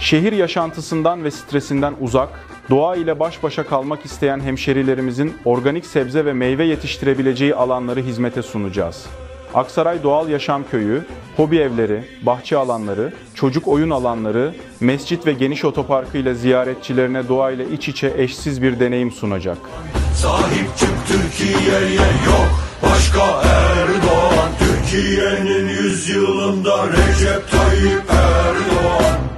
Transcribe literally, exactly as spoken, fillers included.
Şehir yaşantısından ve stresinden uzak, doğa ile baş başa kalmak isteyen hemşerilerimizin organik sebze ve meyve yetiştirebileceği alanları hizmete sunacağız. Aksaray Doğal Yaşam Köyü, hobi evleri, bahçe alanları, çocuk oyun alanları, mescit ve geniş otoparkı ile ziyaretçilerine doğayla iç içe eşsiz bir deneyim sunacak. Sahip çık Türkiye'ye, yok başka Erdoğan. Türkiye'nin yüzyılında Recep Tayyip Erdoğan.